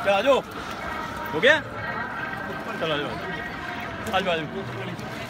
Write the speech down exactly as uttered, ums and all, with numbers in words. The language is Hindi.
चल आ जाओ, हो गया, चलो आ जाओ आ जाओ आ जाओ।